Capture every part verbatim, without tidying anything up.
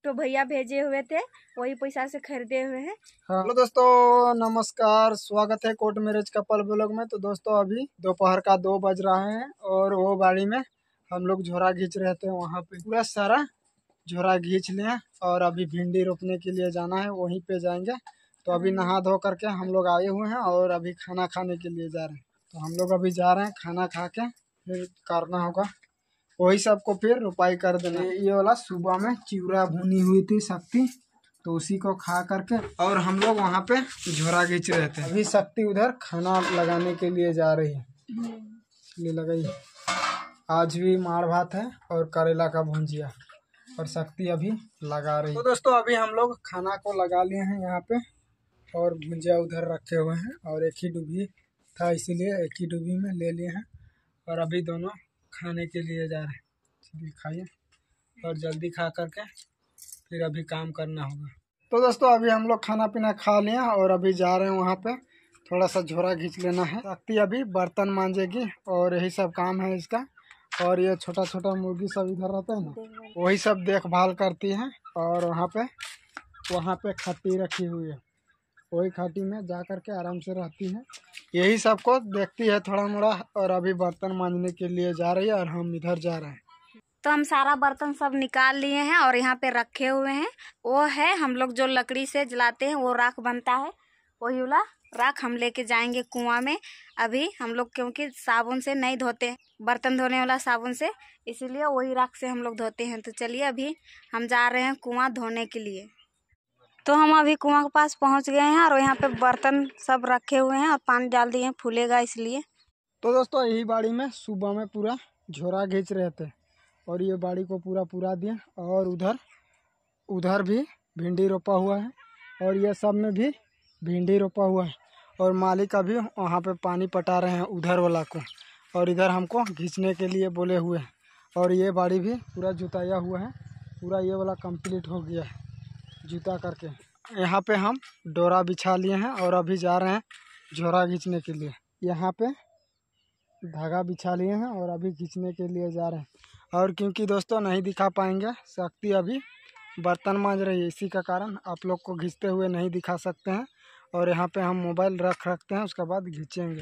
तो भैया भेजे हुए थे, वही पैसा से खरीदे हुए हैं। हेलो दोस्तों, नमस्कार, स्वागत है कोर्ट मैरिज कपल ब्लॉग में। तो दोस्तों अभी दोपहर का दो बज रहा है और वो बाड़ी में हम लोग झोरा खींच रहे थे। वहाँ पे पूरा सारा झोरा खींच लिए और अभी भिंडी रोपने के लिए जाना है, वहीं पे जाएंगे। तो अभी नहा धो करके हम लोग आए हुए हैं और अभी खाना खाने के लिए जा रहे हैं। तो हम लोग अभी जा रहे हैं, खाना खा के फिर करना होगा वही सबको, फिर रुपाई कर देना। ये वाला सुबह में चिवड़ा भुनी हुई थी शक्ति, तो उसी को खा करके और हम लोग वहाँ पे झोरा खींच रहे थे। अभी शक्ति उधर खाना लगाने के लिए जा रही है, इसलिए लगाई। आज भी मार भात है और करेला का भुंजिया, और शक्ति अभी लगा रही है। तो दोस्तों अभी हम लोग खाना को लगा लिए हैं यहाँ पे, और भुंजिया उधर रखे हुए हैं, और एक ही डूबी था इसीलिए एक ही डूबी में ले लिए हैं। और अभी दोनों खाने के लिए जा रहे हैं। चलिए खाइए और जल्दी खा करके फिर अभी काम करना होगा। तो दोस्तों अभी हम लोग खाना पीना खा लिए और अभी जा रहे हैं वहाँ पे, थोड़ा सा झोरा खींच लेना है। शक्ति अभी बर्तन मांजेगी और यही सब काम है इसका। और ये छोटा छोटा मुर्गी सब इधर रहता है ना, वही सब देखभाल करती है। और वहाँ पे वहाँ पे खट्टी रखी हुई है, वही खाटी में जा करके आराम से रहती है, यही सबको देखती है थोड़ा मोड़ा। और अभी बर्तन मांजने के लिए जा रही है और हम इधर जा रहे हैं। तो हम सारा बर्तन सब निकाल लिए हैं और यहाँ पे रखे हुए हैं। वो है हम लोग जो लकड़ी से जलाते हैं, वो राख बनता है, वही वाला राख हम लेके जाएंगे कुआं में। अभी हम लोग क्योंकि साबुन से नहीं धोते हैं, बर्तन धोने वाला साबुन से, इसीलिए वही राख से हम लोग धोते हैं। तो चलिए अभी हम जा रहे हैं कुआं धोने के लिए। तो हम अभी कुआं के पास पहुंच गए हैं और यहाँ पे बर्तन सब रखे हुए हैं और पानी डाल दिए हैं, फूलेगा इसलिए। तो दोस्तों यही बाड़ी में सुबह में पूरा झोरा खींच रहे थे और ये बाड़ी को पूरा पूरा दिए। और उधर उधर भी भिंडी रोपा हुआ है और ये सब में भी भिंडी रोपा हुआ है। और मालिक अभी वहाँ पे पानी पटा रहे हैं उधर वाला को, और इधर हमको खींचने के लिए बोले हुए हैं। और ये बाड़ी भी पूरा जुताया हुआ है, पूरा ये वाला कंप्लीट हो गया है जुता करके। यहाँ पे हम डोरा बिछा लिए हैं और अभी जा रहे हैं झोरा खींचने के लिए। यहाँ पे धागा बिछा लिए हैं और अभी खींचने के लिए जा रहे हैं। और क्योंकि दोस्तों नहीं दिखा पाएंगे, शक्ति अभी बर्तन मांज रही है, इसी का कारण आप लोग को खींचते हुए नहीं दिखा सकते हैं। और यहाँ पे हम मोबाइल रख रखते हैं, उसके बाद खींचेंगे,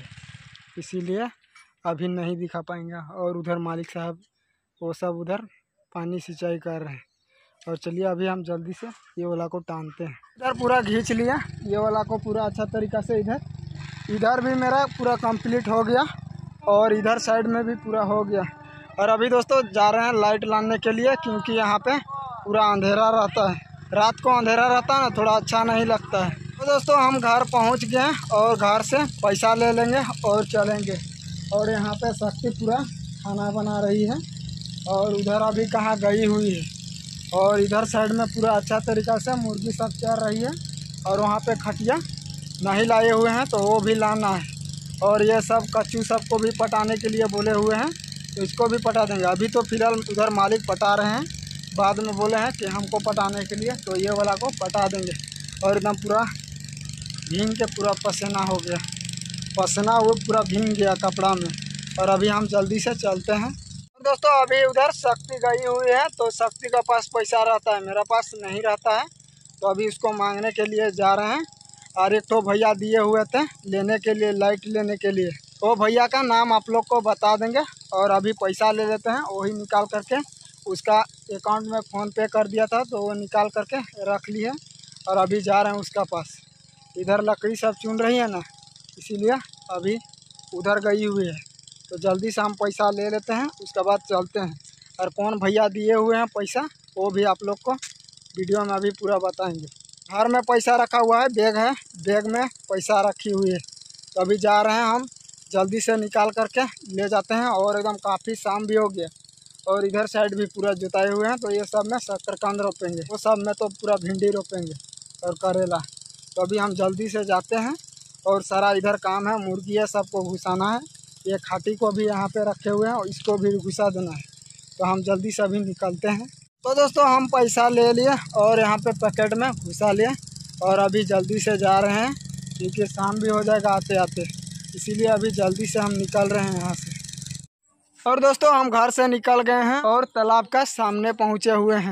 इसीलिए अभी नहीं दिखा पाएंगे। और उधर मालिक साहब वो सब उधर पानी सिंचाई कर रहे हैं। और चलिए अभी हम जल्दी से ये वाला को टानते हैं। इधर पूरा खींच लिया ये वाला को पूरा अच्छा तरीक़ा से। इधर इधर भी मेरा पूरा कंप्लीट हो गया और इधर साइड में भी पूरा हो गया। और अभी दोस्तों जा रहे हैं लाइट लाने के लिए, क्योंकि यहाँ पे पूरा अंधेरा रहता है, रात को अंधेरा रहता है ना, थोड़ा अच्छा नहीं लगता है। तो दोस्तों हम घर पहुँच गए और घर से पैसा ले लेंगे और चलेंगे। और यहाँ पे शक्ति पूरा खाना बना रही है और उधर अभी कहाँ गई हुई है। और इधर साइड में पूरा अच्छा तरीक़ा से मुर्गी सब चल रही है। और वहाँ पे खटिया नहीं लाए हुए हैं, तो वो भी लाना है। और ये सब कच्चू सबको भी पटाने के लिए बोले हुए हैं, तो इसको भी पटा देंगे। अभी तो फिलहाल उधर मालिक पटा रहे हैं, बाद में बोले हैं कि हमको पटाने के लिए, तो ये वाला को पटा देंगे। और एकदम पूरा भींग के पूरा पसीना हो गया, पसीना वो पूरा भींग गया कपड़ा में। और अभी हम जल्दी से चलते हैं। दोस्तों अभी उधर शक्ति गई हुई है, तो शक्ति का पास पैसा रहता है, मेरा पास नहीं रहता है, तो अभी उसको मांगने के लिए जा रहे हैं। और एक तो भैया दिए हुए थे लेने के लिए, लाइट लेने के लिए, वो भैया का नाम आप लोग को बता देंगे। और अभी पैसा ले लेते हैं, वही निकाल करके उसका अकाउंट में फ़ोन पे कर दिया था, तो वो निकाल करके रख लिए। और अभी जा रहे हैं उसका पास। इधर लकड़ी सब चुन रही है ना, इसीलिए अभी उधर गई हुई है, तो जल्दी से हम पैसा ले लेते हैं, उसके बाद चलते हैं। और कौन भैया दिए हुए हैं पैसा, वो भी आप लोग को वीडियो में अभी पूरा बताएंगे। घर में पैसा रखा हुआ है, बैग है, बैग में पैसा रखी हुई है। तो अभी जा रहे हैं हम, जल्दी से निकाल करके ले जाते हैं। और एकदम काफ़ी शाम भी हो गया और इधर साइड भी पूरा जुताए हुए हैं, तो ये सब में शक्करकंद रोपेंगे, वो सब में तो पूरा भिंडी रोपेंगे और करेला। तो अभी हम जल्दी से जाते हैं और सारा इधर काम है, मुर्गी है, सबको घुसाना है। ये खाटी को भी यहाँ पे रखे हुए हैं और इसको भी घुसा देना है। तो हम जल्दी से अभी निकलते हैं। तो दोस्तों हम पैसा ले लिए और यहाँ पे पैकेट में घुसा लिए और अभी जल्दी से जा रहे हैं, क्योंकि शाम भी हो जाएगा आते आते, इसीलिए अभी जल्दी से हम निकल रहे हैं यहाँ से। और दोस्तों हम घर से निकल गए हैं और तालाब का सामने पहुँचे हुए हैं।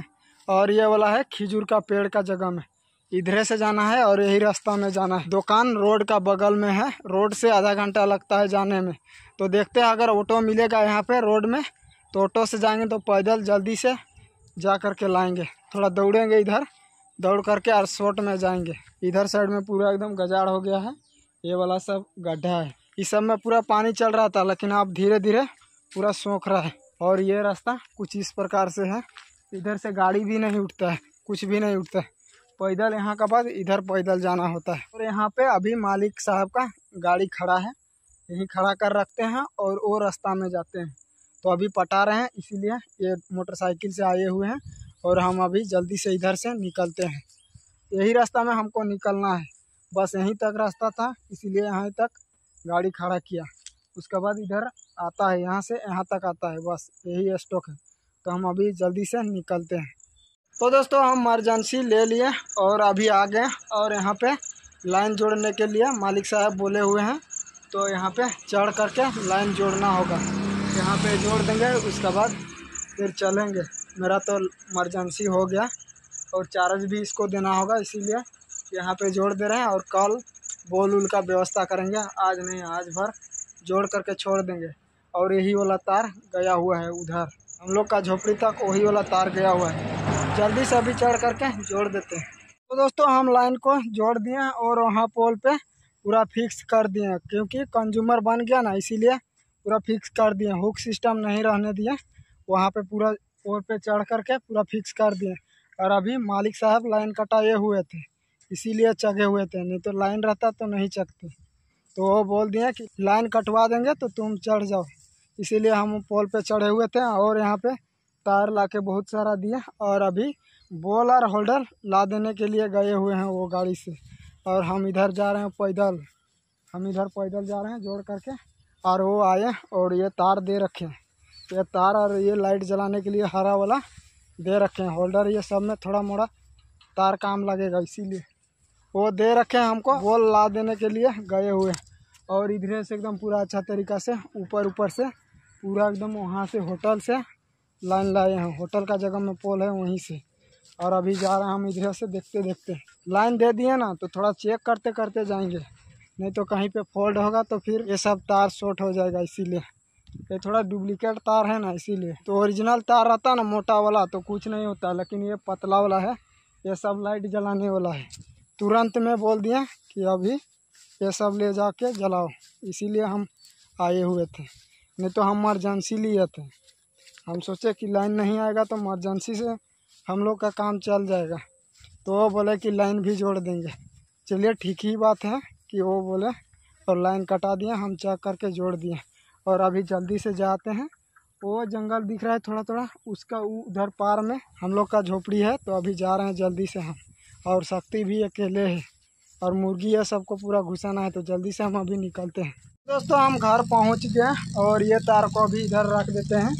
और ये वाला है खिजूर का पेड़ का जगह में, इधर से जाना है और यही रास्ता में जाना है। दुकान रोड का बगल में है, रोड से आधा घंटा लगता है जाने में। तो देखते हैं अगर ऑटो मिलेगा यहाँ पे रोड में तो ऑटो से जाएंगे, तो पैदल जल्दी से जा कर के लाएंगे। थोड़ा दौड़ेंगे इधर, दौड़ करके और शॉर्ट में जाएंगे। इधर साइड में पूरा एकदम गजाड़ हो गया है, ये वाला सब गड्ढा है। इस सब में पूरा पानी चल रहा था, लेकिन अब धीरे धीरे पूरा सूख रहा है। और ये रास्ता कुछ इस प्रकार से है, इधर से गाड़ी भी नहीं उठता है, कुछ भी नहीं उठता है, पैदल यहाँ का बाद इधर पैदल जाना होता है। और यहाँ पे अभी मालिक साहब का गाड़ी खड़ा है, यहीं खड़ा कर रखते हैं और वो रास्ता में जाते हैं। तो अभी पटा रहे हैं, इसीलिए ये मोटरसाइकिल से आए हुए हैं और हम अभी जल्दी से इधर से निकलते हैं। यही रास्ता में हमको निकलना है, बस यहीं तक रास्ता था, इसीलिए यहाँ तक गाड़ी खड़ा किया। उसके बाद इधर आता है, यहाँ से यहाँ तक आता है, बस यही स्टॉक है। तो हम अभी जल्दी से निकलते हैं। तो दोस्तों हम इमरजेंसी ले लिए और अभी आ गए और यहाँ पे लाइन जोड़ने के लिए मालिक साहब बोले हुए हैं, तो यहाँ पे चढ़ करके लाइन जोड़ना होगा। यहाँ पे जोड़ देंगे, उसके बाद फिर चलेंगे। मेरा तो इमरजेंसी हो गया और चार्ज भी इसको देना होगा, इसीलिए यहाँ पे जोड़ दे रहे हैं। और कल बोल उल का व्यवस्था करेंगे, आज नहीं आज भर जोड़ करके छोड़ देंगे। और यही वाला तार गया हुआ है उधर, हम लोग का झोपड़ी तक वही वाला तार गया हुआ है। जल्दी से अभी चढ़ करके जोड़ देते हैं। तो दोस्तों हम लाइन को जोड़ दिए और वहाँ पोल पे पूरा फिक्स कर दिए, क्योंकि कंज्यूमर बन गया ना, इसीलिए पूरा फिक्स कर दिए। हुक सिस्टम नहीं रहने दिए, वहाँ पे पूरा पोल पे चढ़ करके पूरा फिक्स कर दिए। और अभी मालिक साहब लाइन कटाए हुए थे, इसीलिए चढ़े हुए थे, नहीं तो लाइन रहता तो नहीं चढ़ते। तो वो बोल दिए कि लाइन कटवा देंगे तो तुम चढ़ जाओ, इसीलिए हम पोल पे चढ़े हुए थे। और यहाँ पे तार लाके बहुत सारा दिए और अभी बोल और होल्डर ला देने के लिए गए हुए हैं वो गाड़ी से। और हम इधर जा रहे हैं पैदल, हम इधर पैदल जा रहे हैं जोड़ करके। और वो आए और ये तार दे रखे हैं, ये तार और ये लाइट जलाने के लिए हरा वाला दे रखे हैं, होल्डर ये सब में थोड़ा मोड़ा तार काम लगेगा, इसीलिए वो दे रखे हैं हमको। बोल ला देने के लिए गए हुए। और इधर से एकदम पूरा अच्छा तरीक़ा से ऊपर ऊपर से पूरा एकदम वहाँ से होटल से लाइन लाए हैं, होटल का जगह में पोल है वहीं से। और अभी जा रहे हैं हम इधर से, देखते देखते लाइन दे दिए ना, तो थोड़ा चेक करते करते जाएंगे, नहीं तो कहीं पे फॉल्ट होगा तो फिर ये सब तार शॉर्ट हो जाएगा। इसीलिए ये थोड़ा डुप्लीकेट तार है ना, इसीलिए। तो ओरिजिनल तार रहता ना मोटा वाला तो कुछ नहीं होता, लेकिन ये पतला वाला है, ये सब लाइट जलाने वाला है। तुरंत में बोल दिए कि अभी ये सब ले जाके जलाओ, इसीलिए हम आए हुए थे, नहीं तो हम इमरजेंसी लिए थे। हम सोचे कि लाइन नहीं आएगा तो इमरजेंसी से हम लोग का काम चल जाएगा। तो वो बोले कि लाइन भी जोड़ देंगे। चलिए ठीक ही बात है कि वो बोले, और लाइन कटा दिए, हम चेक करके जोड़ दिए। और अभी जल्दी से जाते हैं। वो जंगल दिख रहा है थोड़ा थोड़ा, उसका उधर पार में हम लोग का झोपड़ी है, तो अभी जा रहे हैं जल्दी से हम। और शक्ति भी अकेले है और मुर्गी है, सबको पूरा घुसाना है, तो जल्दी से हम अभी निकलते हैं। दोस्तों हम घर पहुंच गए और ये तार को अभी इधर रख देते हैं,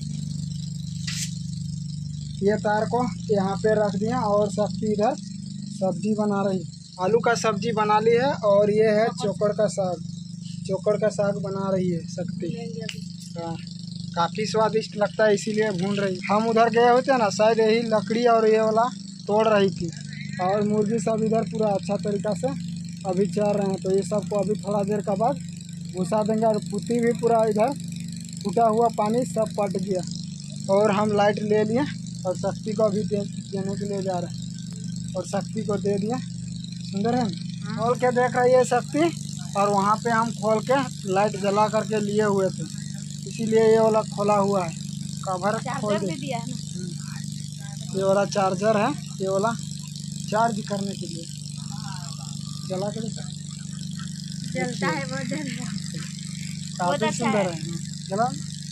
ये तार को यहाँ पे रख दिया। और शक्ति इधर सब्जी बना रही, आलू का सब्जी बना ली है। और ये है चोकर का साग, चोकर का साग बना रही है शक्ति। हाँ काफ़ी स्वादिष्ट लगता है, इसीलिए भून रही। हम उधर गए हुए थे ना, शायद यही लकड़ी और ये वाला तोड़ रही थी। और मुर्गी सब इधर पूरा अच्छा तरीक़ा से अभी चल रहे हैं, तो ये सब को अभी थोड़ा देर के बाद घुसा देंगे। और पुती भी पूरा इधर फूटा हुआ पानी सब पट गया। और हम लाइट ले लिए और शक्ति को अभी दे, देने के लिए जा रहे हैं। और शक्ति को दे दिया, सुंदर है, खोल के देख रही है शक्ति। और वहाँ पे हम खोल के लाइट जला करके लिए हुए थे, इसीलिए ये वाला खोला हुआ है, कवर खोल दिया है ना। ये वाला चार्जर है, ये वाला चार्ज करने के लिए जला के जलता है वो, काफ़ी सुंदर है, चला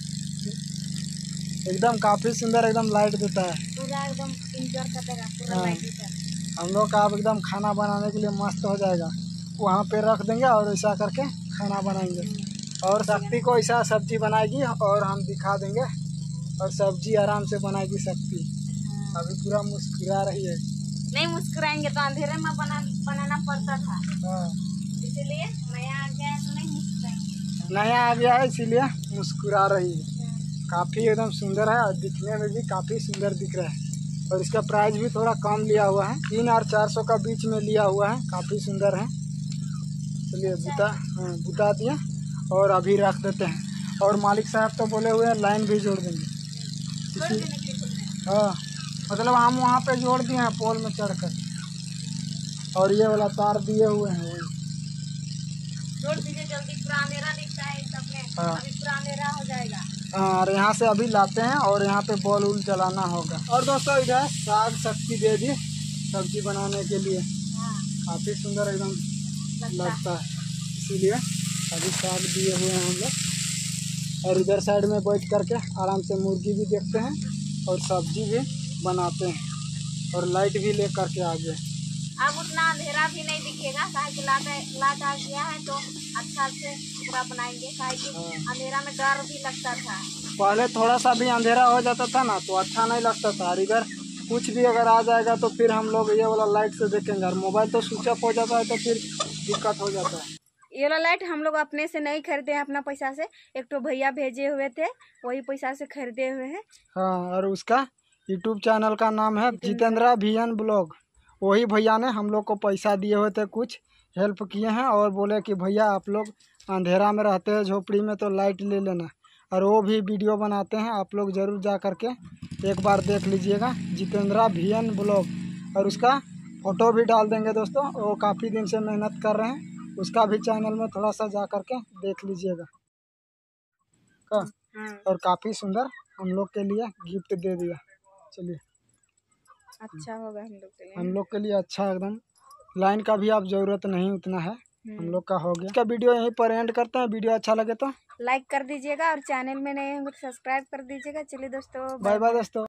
एकदम काफ़ी सुंदर, एकदम लाइट देता है पूरा, एकदम इंजर का तरह पूरा लाइट देता है। हम लोग का अब एकदम खाना बनाने के लिए मस्त हो जाएगा। वहाँ पे रख देंगे और ऐसा करके खाना बनाएंगे। और शक्ति को ऐसा सब्जी बनाएगी और हम दिखा देंगे, और सब्जी आराम से बनाएगी शक्ति। अभी पूरा मुस्कुरा रही है। नहीं मुस्कुराएंगे तो अंधेरे में बना बनाना पड़ता था, हाँ इसीलिए नया आ गया है तो नहीं मुस्कुराएंगे। नया आ गया है इसीलिए मुस्कुरा रही है। काफ़ी एकदम सुंदर है और दिखने में भी काफ़ी सुंदर दिख रहा है। और इसका प्राइस भी थोड़ा कम लिया हुआ है, तीन और चार सौ का बीच में लिया हुआ है। काफ़ी सुंदर है। चलिए बुता हाँ बुता दिया और अभी रख देते हैं। और मालिक साहब तो बोले हुए हैं लाइन भी जोड़ देंगे इसी हाँ, मतलब हम वहाँ पे जोड़ दिए हैं पोल में चढ़कर। और ये वाला तार दिए हुए हैं वही जोड़ दीजिए जल्दी, पूरा अंधेरा दिखता है सब में। हाँ अभी पूरा अंधेरा हो जाएगा। हाँ, और यहाँ से अभी लाते हैं और यहाँ पे बॉल उल जलाना होगा। और दोस्तों इधर साग सब्जी दे दी सब्जी बनाने के लिए। हाँ, काफ़ी सुंदर एकदम लगता, लगता है, इसीलिए अभी साग दिए हुए हैं हम लोग। और इधर साइड में बैठ करके आराम से मुर्गी भी देखते हैं और सब्जी भी बनाते हैं और लाइट भी ले करके आ गए। अब उतना अंधेरा भी नहीं दिखेगा, काहे कि लाइट लाइट आ गया है तो अच्छा से पूरा बनाएंगे। काहे कि अंधेरा में डर भी लगता था। पहले थोड़ा सा भी अंधेरा हो जाता था ना तो अच्छा नहीं लगता था। और इधर कुछ भी अगर आ जाएगा तो फिर हम लोग ये वाला लाइट से देखेंगे। और मोबाइल तो स्विच ऑफ हो जाता है तो फिर दिक्कत हो जाता है। ये वाला लाइट हम लोग अपने से नहीं खरीदे हैं, अपना पैसा से। एक तो भैया भेजे हुए थे, वही पैसा से खरीदे हुए हैं। हाँ, और उसका यूट्यूब चैनल का नाम है जितेंद्रा वीएन ब्लॉग। वही भैया ने हम लोग को पैसा दिए हुए थे, कुछ हेल्प किए हैं और बोले कि भैया आप लोग अंधेरा में रहते हैं झोपड़ी में तो लाइट ले लेना। और वो भी वीडियो बनाते हैं, आप लोग ज़रूर जा करके एक बार देख लीजिएगा, जितेंद्रा वीएन ब्लॉग। और उसका फ़ोटो भी डाल देंगे दोस्तों, वो काफ़ी दिन से मेहनत कर रहे हैं। उसका भी चैनल में थोड़ा सा जा करके देख लीजिएगा का। और काफ़ी सुंदर हम लोग के लिए गिफ्ट दे दिया। चलिए अच्छा होगा हम लोग के लिए। हम लोग के लिए अच्छा एकदम। लाइन का भी आप ज़रूरत नहीं उतना है, हम लोग का हो गया। इसका वीडियो यहीं पर एंड करते हैं। वीडियो अच्छा लगे तो लाइक कर दीजिएगा और चैनल में नए होंगे तो सब्सक्राइब कर दीजिएगा। चलिए दोस्तों, बाय बाय दोस्तों।